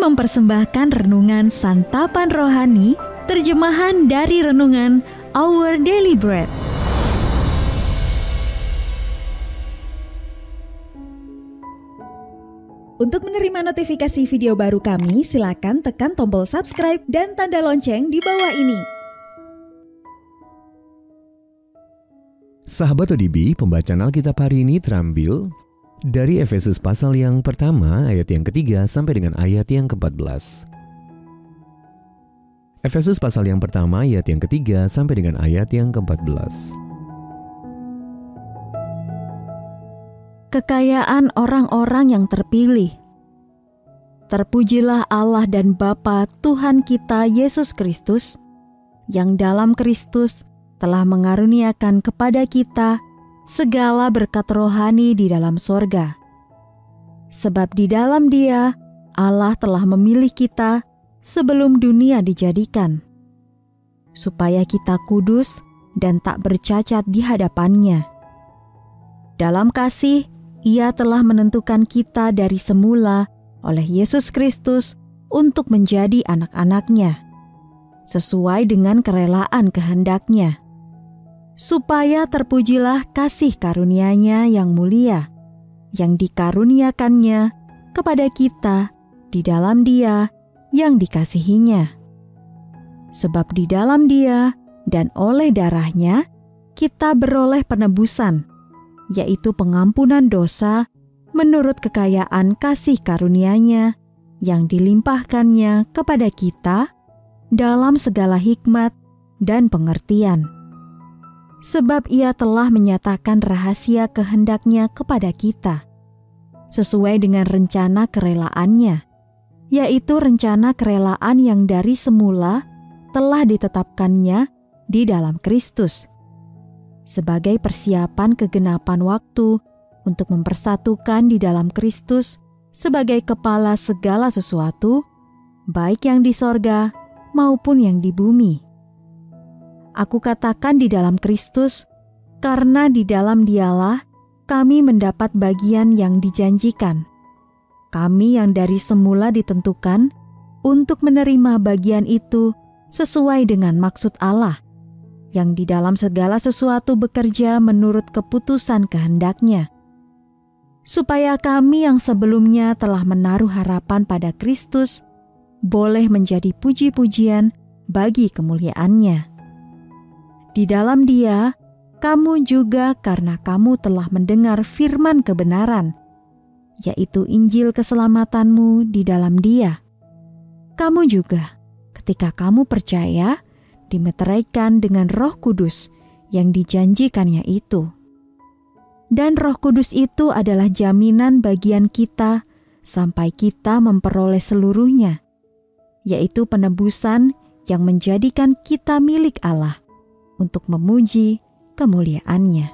mempersembahkan renungan Santapan Rohani, terjemahan dari renungan Our Daily Bread. Untuk menerima notifikasi video baru kami, silakan tekan tombol subscribe dan tanda lonceng di bawah ini. Sahabat ODB, pembacaan Alkitab hari ini terambil dari Efesus pasal yang pertama ayat yang ketiga sampai dengan ayat yang ke-14. Efesus pasal yang pertama ayat yang ketiga sampai dengan ayat yang ke-14. Kekayaan orang-orang yang terpilih. Terpujilah Allah dan Bapa Tuhan kita Yesus Kristus, yang dalam Kristus telah mengaruniakan kepada kita segala berkat rohani di dalam sorga. Sebab di dalam Dia, Allah telah memilih kita sebelum dunia dijadikan, supaya kita kudus dan tak bercacat di hadapan-Nya. Dalam kasih, Ia telah menentukan kita dari semula oleh Yesus Kristus untuk menjadi anak-anak-Nya, sesuai dengan kerelaan kehendak-Nya, supaya terpujilah kasih karunia-Nya yang mulia, yang dikaruniakannya kepada kita di dalam Dia yang dikasihi-Nya. Sebab di dalam Dia dan oleh darah-Nya kita beroleh penebusan, yaitu pengampunan dosa menurut kekayaan kasih karunia-Nya yang dilimpahkan-Nya kepada kita dalam segala hikmat dan pengertian. Sebab Ia telah menyatakan rahasia kehendak-Nya kepada kita, sesuai dengan rencana kerelaan-Nya, yaitu rencana kerelaan yang dari semula telah ditetapkan-Nya di dalam Kristus, sebagai persiapan kegenapan waktu untuk mempersatukan di dalam Kristus sebagai kepala segala sesuatu, baik yang di sorga maupun yang di bumi. Aku katakan di dalam Kristus, karena di dalam Dialah kami mendapat bagian yang dijanjikan. Kami yang dari semula ditentukan untuk menerima bagian itu sesuai dengan maksud Allah, yang di dalam segala sesuatu bekerja menurut keputusan kehendak-Nya, supaya kami yang sebelumnya telah menaruh harapan pada Kristus boleh menjadi puji-pujian bagi kemuliaan-Nya. Di dalam Dia, kamu juga karena kamu telah mendengar firman kebenaran, yaitu Injil keselamatanmu di dalam Dia. Kamu juga, ketika kamu percaya, dimeteraikan dengan Roh Kudus yang dijanjikannya itu. Dan Roh Kudus itu adalah jaminan bagian kita sampai kita memperoleh seluruhnya, yaitu penebusan yang menjadikan kita milik Allah untuk memuji kemuliaan-Nya.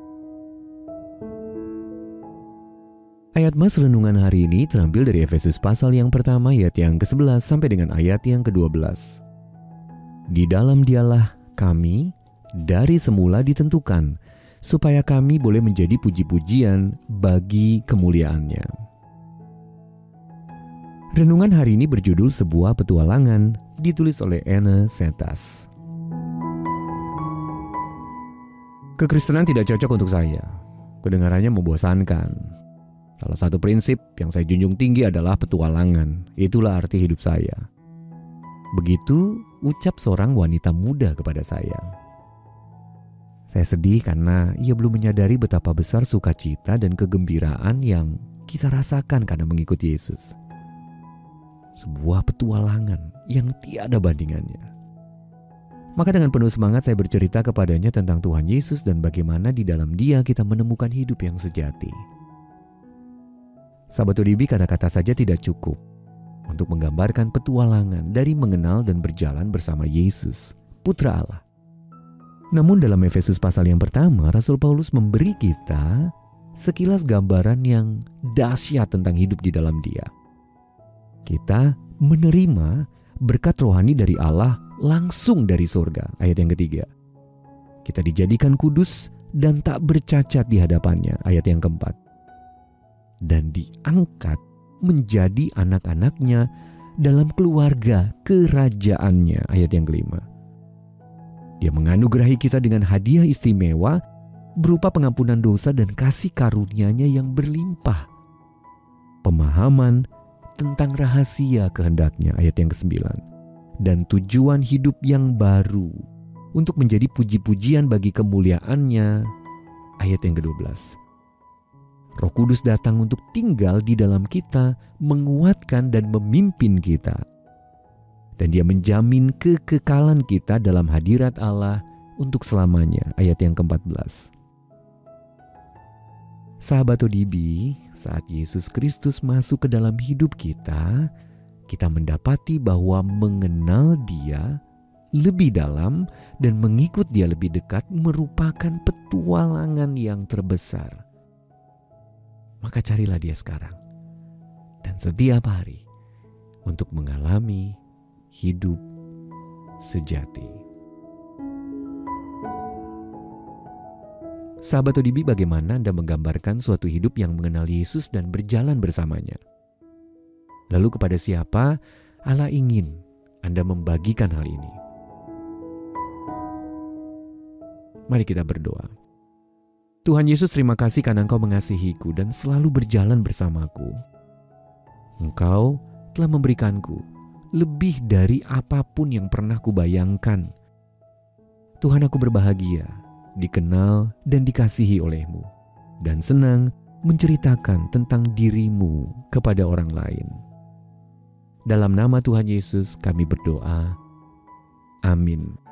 Ayat mas renungan hari ini terambil dari Efesus pasal yang pertama ayat yang ke-11 sampai dengan ayat yang ke-12. Di dalam Dialah kami dari semula ditentukan, supaya kami boleh menjadi puji-pujian bagi kemuliaan-Nya. Renungan hari ini berjudul Sebuah Petualangan, ditulis oleh Anne Setas. Kekristenan tidak cocok untuk saya. Kedengarannya membosankan. Salah satu prinsip yang saya junjung tinggi adalah petualangan. Itulah arti hidup saya. Begitu ucap seorang wanita muda kepada saya. Saya sedih karena ia belum menyadari betapa besar sukacita dan kegembiraan yang kita rasakan karena mengikuti Yesus. Sebuah petualangan yang tiada bandingannya. Maka dengan penuh semangat saya bercerita kepadanya tentang Tuhan Yesus dan bagaimana di dalam Dia kita menemukan hidup yang sejati. Sahabat ODB, kata-kata saja tidak cukup untuk menggambarkan petualangan dari mengenal dan berjalan bersama Yesus, Putra Allah. Namun dalam Efesus pasal yang pertama, Rasul Paulus memberi kita sekilas gambaran yang dahsyat tentang hidup di dalam Dia. Kita menerima berkat rohani dari Allah langsung dari surga. Ayat yang ketiga. Kita dijadikan kudus dan tak bercacat di hadapannya. Ayat yang keempat. Dan diangkat menjadi anak-anaknya dalam keluarga kerajaannya. Ayat yang kelima. Dia menganugerahi kita dengan hadiah istimewa berupa pengampunan dosa dan kasih karunia-Nya yang berlimpah. Pemahaman tentang rahasia kehendak-Nya, ayat yang ke-9. Dan tujuan hidup yang baru untuk menjadi puji-pujian bagi kemuliaan-Nya, ayat yang ke-12. Roh Kudus datang untuk tinggal di dalam kita, menguatkan dan memimpin kita. Dan Dia menjamin kekekalan kita dalam hadirat Allah untuk selamanya. Ayat yang ke-14. Sahabat ODB, saat Yesus Kristus masuk ke dalam hidup kita, kita mendapati bahwa mengenal Dia lebih dalam dan mengikut Dia lebih dekat merupakan petualangan yang terbesar. Maka carilah Dia sekarang dan setiap hari untuk mengalami hidup sejati. Sahabat ODB, bagaimana Anda menggambarkan suatu hidup yang mengenal Yesus dan berjalan bersamanya? Lalu kepada siapa Allah ingin Anda membagikan hal ini? Mari kita berdoa. Tuhan Yesus, terima kasih karena Engkau mengasihiku dan selalu berjalan bersamaku. Engkau telah memberikanku lebih dari apapun yang pernah kubayangkan. Tuhan, aku berbahagia dikenal dan dikasihi oleh-Mu, dan senang menceritakan tentang diri-Mu kepada orang lain. Dalam nama Tuhan Yesus kami berdoa. Amin.